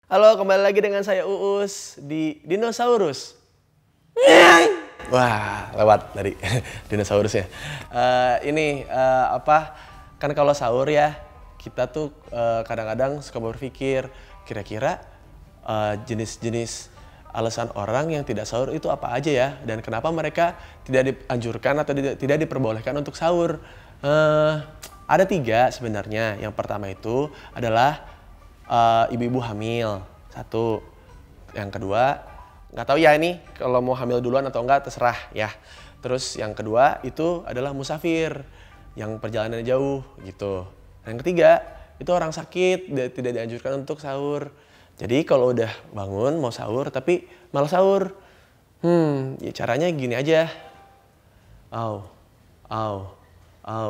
Halo, kembali lagi dengan saya Uus di Dinosaurus. Wah, lewat dari dinosaurusnya. Kan kalau sahur ya, kita tuh kadang-kadang suka berpikir, kira-kira jenis-jenis alasan orang yang tidak sahur itu apa aja ya? Dan kenapa mereka tidak dianjurkan atau tidak diperbolehkan untuk sahur? Ada 3 sebenarnya. Yang pertama itu adalah ibu-ibu hamil, 1. Yang kedua, nggak tahu ya ini kalau mau hamil duluan atau enggak terserah ya. Terus yang kedua itu adalah musafir yang perjalanan jauh gitu. Yang ketiga itu orang sakit tidak dianjurkan untuk sahur. Jadi kalau udah bangun mau sahur tapi malah sahur, ya caranya gini aja. Au, au, au.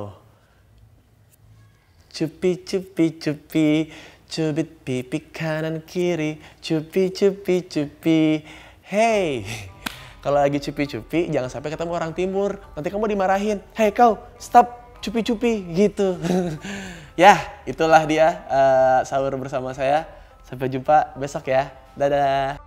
Cupi, cupi, cupi. Cubit pipi kanan kiri, cupi cupi cupi. Hey, kalau lagi cupi-cupi jangan sampai ketemu orang timur, nanti kamu dimarahin. Hey kau, stop cupi-cupi gitu. Ya, itulah dia sahur bersama saya. Sampai jumpa besok ya. Dadah.